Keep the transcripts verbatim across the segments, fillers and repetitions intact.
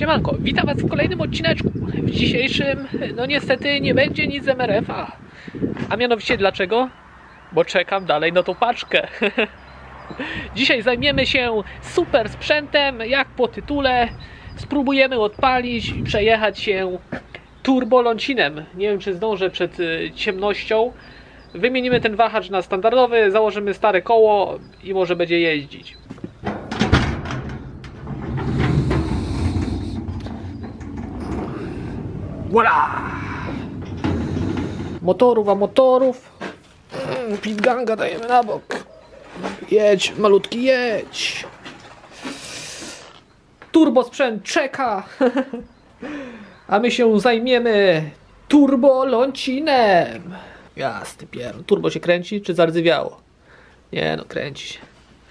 Siemanko, witam was w kolejnym odcineczku. W dzisiejszym, no niestety nie będzie nic z M R F-a. A mianowicie dlaczego? Bo czekam dalej na tą paczkę. Dzisiaj zajmiemy się super sprzętem, jak po tytule. Spróbujemy odpalić i przejechać się turbolącinem. Nie wiem, czy zdążę przed ciemnością. Wymienimy ten wahacz na standardowy, założymy stare koło i może będzie jeździć. Voila! Motorów, a motorów. Mm, Pitganga dajemy na bok. Jedź, malutki, jedź. Turbosprzęt czeka. A my się zajmiemy turbolącinem. Jasny pierdol. Turbo się kręci, czy zardzewiało? Nie no, kręci się.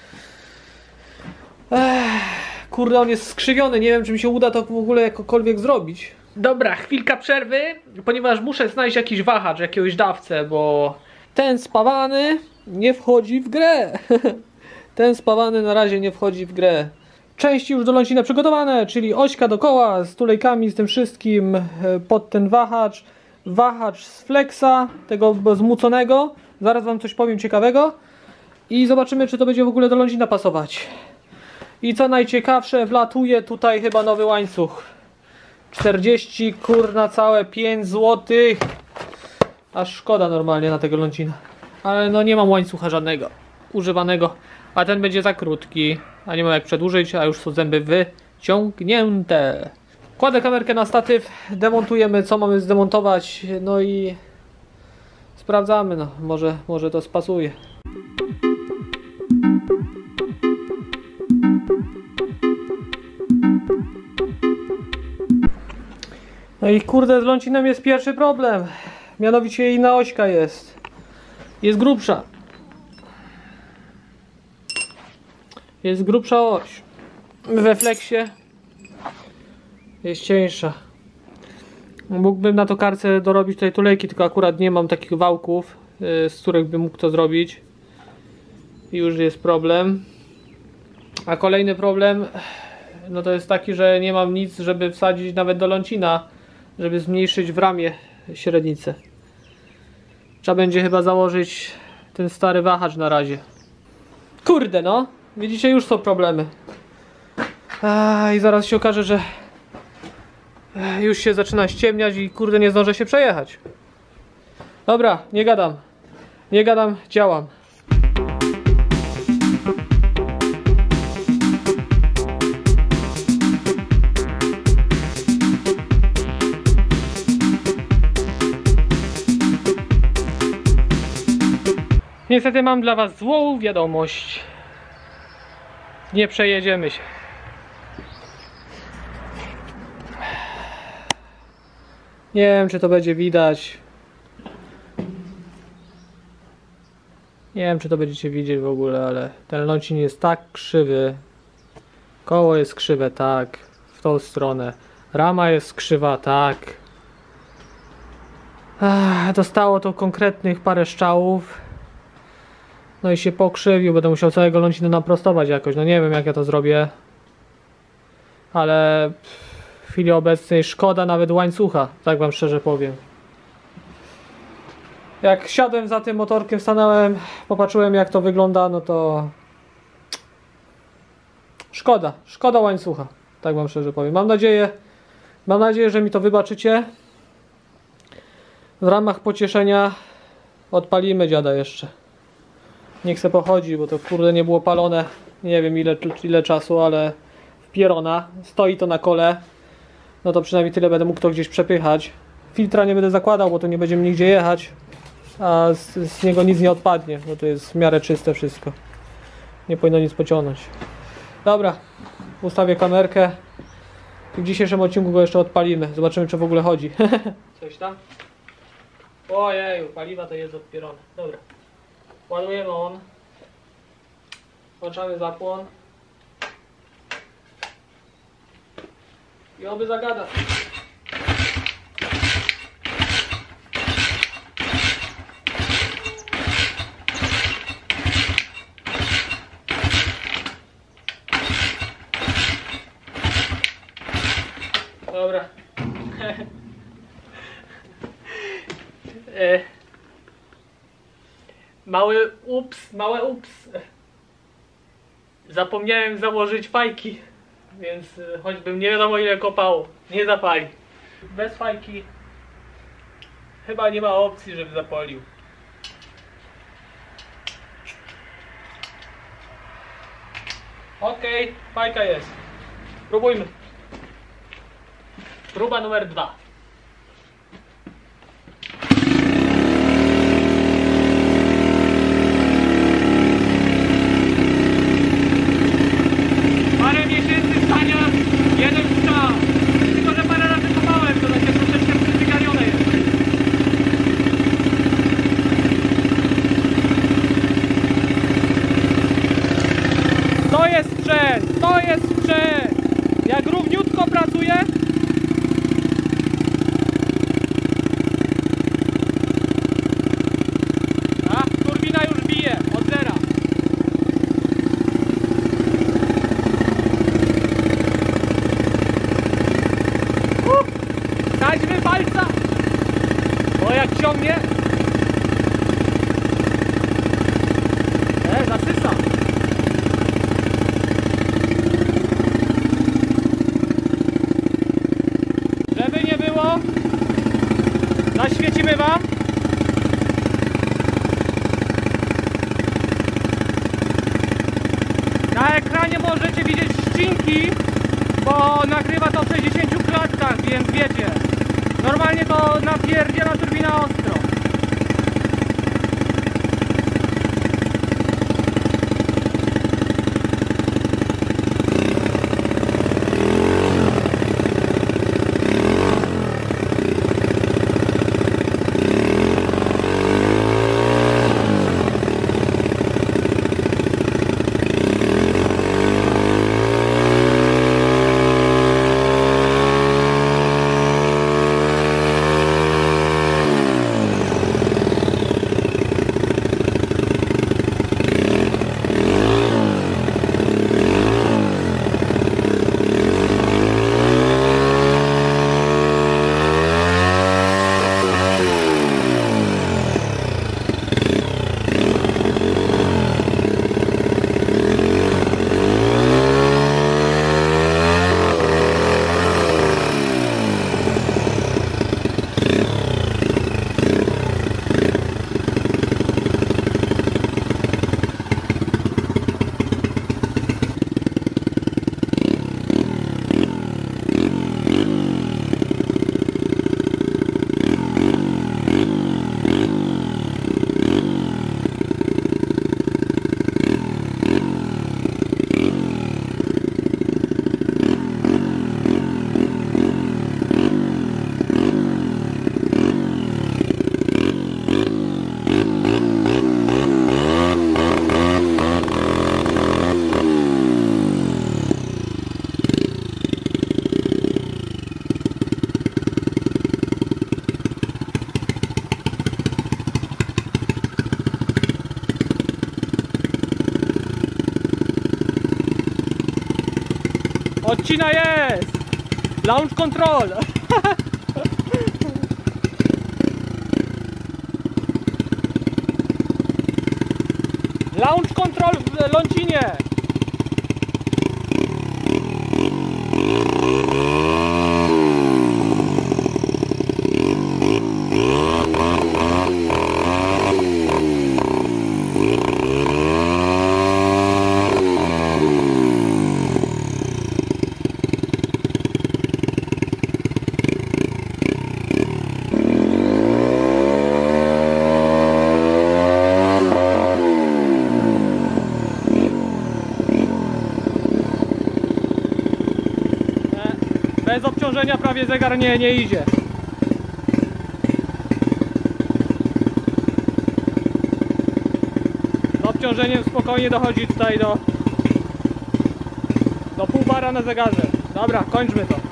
Ech, kurde, on jest skrzywiony. Nie wiem, czy mi się uda to w ogóle jakokolwiek zrobić. Dobra, chwilka przerwy, ponieważ muszę znaleźć jakiś wahacz, jakiegoś dawcę, bo ten spawany nie wchodzi w grę. Ten spawany na razie nie wchodzi w grę. Części już do lącina przygotowane, czyli ośka do koła z tulejkami, z tym wszystkim pod ten wahacz. Wahacz z flexa, tego zmuconego. Zaraz wam coś powiem ciekawego. I zobaczymy, czy to będzie w ogóle do lącina pasować. I co najciekawsze, wlatuje tutaj chyba nowy łańcuch. czterdzieści, kurna, całe pięć złotych. Aż szkoda normalnie na tego lącina. Ale no nie mam łańcucha żadnego używanego. A ten będzie za krótki. A nie mam jak przedłużyć, a już są zęby wyciągnięte. Kładę kamerkę na statyw, demontujemy co mamy zdemontować. No i sprawdzamy, no może, może to spasuje. No i kurde, z lącinem jest pierwszy problem. Mianowicie inna ośka jest. Jest grubsza. Jest grubsza oś. We flexie jest cieńsza. Mógłbym na tokarce dorobić tutaj tulejki, tylko akurat nie mam takich wałków, z których bym mógł to zrobić. I już jest problem. A kolejny problem, no to jest taki, że nie mam nic, żeby wsadzić nawet do lącina, żeby zmniejszyć w ramie średnicę. Trzeba będzie chyba założyć ten stary wahacz na razie. Kurde no, widzicie, już są problemy. A, i zaraz się okaże, że już się zaczyna ściemniać i kurde nie zdążę się przejechać. Dobra, nie gadam. Nie gadam, działam. Niestety mam dla was złą wiadomość. Nie przejedziemy się. Nie wiem, czy to będzie widać. Nie wiem, czy to będziecie widzieć w ogóle, ale ten lącin jest tak krzywy. Koło jest krzywe, tak. W tą stronę. Rama jest krzywa, tak. Ach, dostało to konkretnych parę strzałów. No i się pokrzywił, będę musiał całego lącina naprostować jakoś. No nie wiem, jak ja to zrobię. Ale w chwili obecnej szkoda nawet łańcucha, tak wam szczerze powiem. Jak siadłem za tym motorkiem, stanąłem, popatrzyłem jak to wygląda, no to szkoda, szkoda łańcucha, tak wam szczerze powiem. Mam nadzieję, mam nadzieję, że mi to wybaczycie. W ramach pocieszenia odpalimy dziada jeszcze. Niech se pochodzi, bo to kurde nie było palone. Nie wiem ile, ile czasu, ale w pierona. Stoi to na kole. No to przynajmniej tyle będę mógł to gdzieś przepychać. Filtra nie będę zakładał, bo to nie będziemy nigdzie jechać. A z, z niego nic nie odpadnie, bo to jest w miarę czyste wszystko. Nie powinno nic pociągnąć. Dobra, ustawię kamerkę. W dzisiejszym odcinku go jeszcze odpalimy. Zobaczymy, czy w ogóle chodzi. Coś tam? Ojeju, paliwa to jest odpierone. Dobra. Ładujemy on. Włączamy zapłon. I oby zagada. Dobra. e, mały ups, małe ups. Zapomniałem założyć fajki, więc choćbym nie wiadomo ile kopał, nie zapali. Bez fajki chyba nie ma opcji, żeby zapalił. Okej, okay, fajka jest. Próbujmy. Próba numer dwa. Parę miesięcy stania, jeden strzał. Tylko że parę razy kopałem, to takie troszeczkę przyzwyczajone jest. To jest sprzęt, to jest sprzęt. Jak równiutko pracuje. A, turbina już bije od zera. Uh, Taśmy palca. O, jak ciągnie. E, zasysa. Żeby nie było, zaświecimy wam. Na ekranie możecie widzieć ścinki, bo nagrywa to w sześćdziesięciu klatkach, więc wiecie. Normalnie to napierdziela turbina ostro. Odcina jest! Launch control! Launch control w lącinie! Bez obciążenia prawie zegar nie, nie idzie. Z obciążeniem spokojnie dochodzi tutaj do do pół bara na zegarze. Dobra, kończmy to.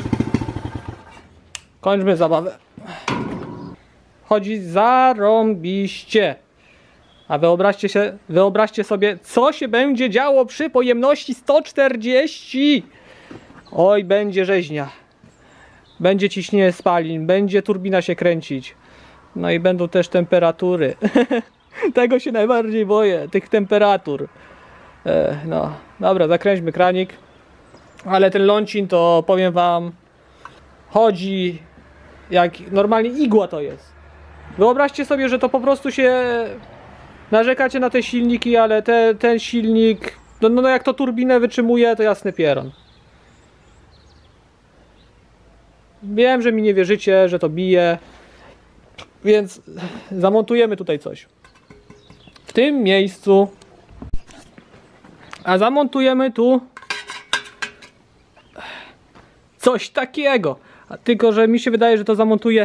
Kończmy zabawę. Chodzi zarąbiście. A wyobraźcie się, wyobraźcie sobie, co się będzie działo przy pojemności sto czterdzieści. Oj, będzie rzeźnia. będzie ciśnienie spalin, będzie turbina się kręcić. No i będą też temperatury. Tego się najbardziej boję, tych temperatur. E, no, dobra, zakręćmy kranik. Ale ten Lącin to powiem wam, chodzi jak normalnie igła to jest. Wyobraźcie sobie, że to po prostu się narzekacie na te silniki, ale te, ten silnik, no, no jak to turbinę wytrzymuje, to jasny pieron. Wiem, że mi nie wierzycie, że to bije, więc zamontujemy tutaj coś. W tym miejscu, a zamontujemy tu coś takiego. A tylko, że mi się wydaje, że to zamontuję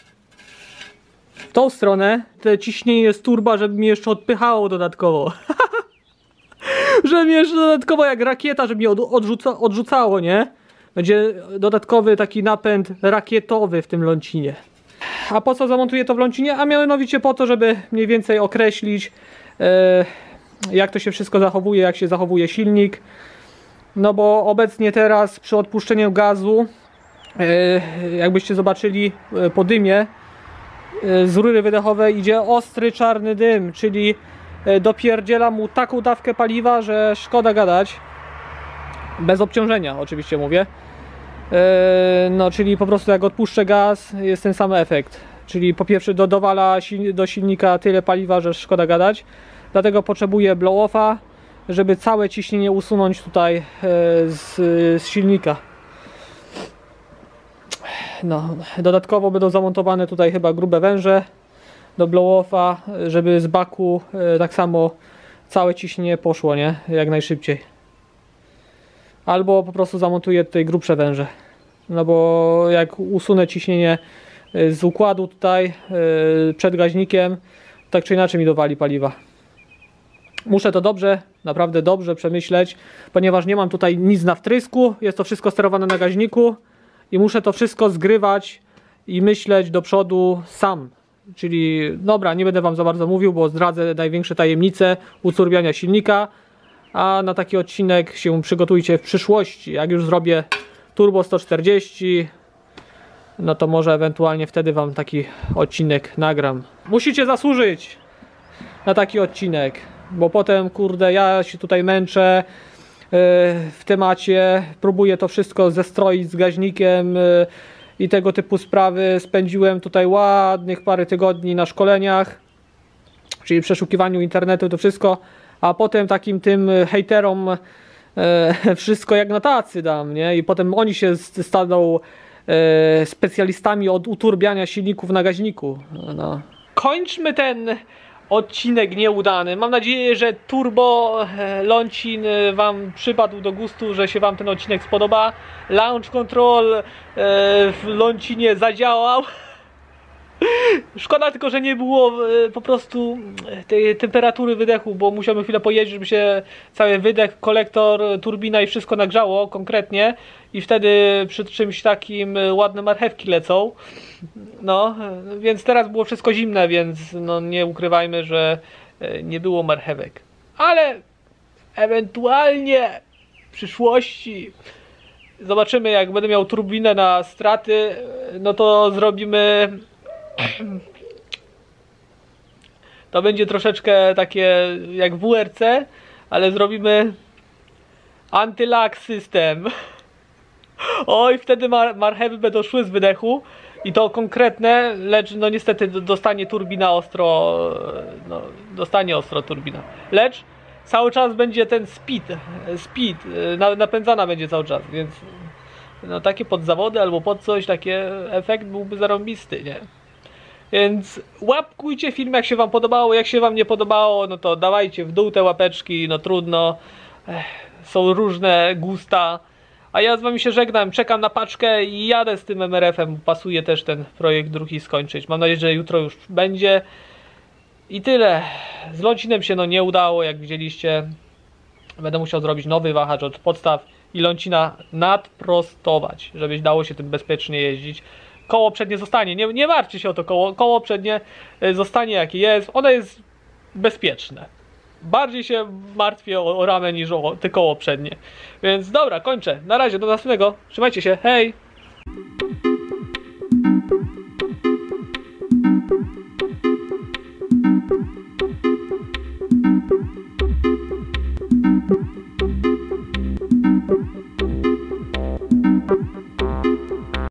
w tą stronę. To ciśnienie z turba, żeby mnie jeszcze odpychało dodatkowo. Żeby mnie jeszcze dodatkowo jak rakieta, żeby mnie odrzuca, odrzucało, nie? Będzie dodatkowy taki napęd rakietowy w tym Lącinie. A po co zamontuję to w Lącinie? A mianowicie po to, żeby mniej więcej określić e, jak to się wszystko zachowuje, jak się zachowuje silnik. No bo obecnie teraz przy odpuszczeniu gazu, e, jakbyście zobaczyli e, po dymie, e, z rury wydechowej idzie ostry czarny dym, czyli e, dopierdziela mu taką dawkę paliwa, że szkoda gadać. Bez obciążenia oczywiście mówię. E, no czyli po prostu jak odpuszczę gaz, jest ten sam efekt. Czyli po pierwsze do, dowala sil, do silnika tyle paliwa, że szkoda gadać. Dlatego potrzebuję blow-offa, żeby całe ciśnienie usunąć tutaj e, z, z silnika. No, dodatkowo będą zamontowane tutaj chyba grube węże do blow-offa, żeby z baku e, tak samo całe ciśnienie poszło, nie? Jak najszybciej. Albo po prostu zamontuję tutaj grubsze węże. No bo jak usunę ciśnienie z układu tutaj yy, przed gaźnikiem, tak czy inaczej mi dowali paliwa. Muszę to dobrze, naprawdę dobrze przemyśleć, ponieważ nie mam tutaj nic na wtrysku, jest to wszystko sterowane na gaźniku i muszę to wszystko zgrywać i myśleć do przodu sam. Czyli dobra, nie będę wam za bardzo mówił, bo zdradzę największe tajemnice uturbiania silnika, a na taki odcinek się przygotujcie w przyszłości. Jak już zrobię Turbo sto czterdzieści, no to może ewentualnie wtedy wam taki odcinek nagram. Musicie zasłużyć na taki odcinek, bo potem kurde ja się tutaj męczę yy, w temacie, próbuję to wszystko zestroić z gaźnikiem yy, i tego typu sprawy. Spędziłem tutaj ładnych parę tygodni na szkoleniach, czyli przeszukiwaniu internetu, to wszystko, a potem takim tym hejterom e, wszystko jak na tacy dam, nie? I potem oni się staną e, specjalistami od uturbiania silników na gaźniku. No. Kończmy ten odcinek nieudany. Mam nadzieję, że Turbo e, Lącin wam przypadł do gustu, że się wam ten odcinek spodoba. Launch Control e, w Lącinie zadziałał. Szkoda tylko, że nie było po prostu tej temperatury wydechu, bo musiałem chwilę pojeździć, żeby się cały wydech, kolektor, turbina i wszystko nagrzało konkretnie i wtedy przy czymś takim ładne marchewki lecą. No, więc teraz było wszystko zimne, więc no nie ukrywajmy, że nie było marchewek. Ale ewentualnie w przyszłości zobaczymy, jak będę miał turbinę na straty, no to zrobimy... To będzie troszeczkę takie jak w W R C, ale zrobimy anty-lag system. Oj, wtedy mar marchewy będą szły z wydechu i to konkretne, lecz no niestety dostanie turbina ostro, no dostanie ostro turbina. Lecz cały czas będzie ten speed, speed napędzana będzie cały czas, więc no takie pod zawody albo pod coś, taki efekt byłby zarąbisty, nie? Więc łapkujcie film, jak się wam podobało. Jak się wam nie podobało, no to dawajcie w dół te łapeczki. No trudno, Ech, są różne gusta. A ja z wami się żegnam, czekam na paczkę i jadę z tym M R F-em. Pasuje też ten projekt drugi skończyć. Mam nadzieję, że jutro już będzie. I tyle. Z Lącinem się no nie udało, jak widzieliście. Będę musiał zrobić nowy wahacz od podstaw i Lącina nadprostować, żeby dało się tym bezpiecznie jeździć. Koło przednie zostanie, nie, nie martwcie się o to koło, koło przednie zostanie jakie jest, ono jest bezpieczne. Bardziej się martwię o, o ramę niż o te koło przednie. Więc dobra, kończę. Na razie, do następnego. Trzymajcie się, hej! Bye.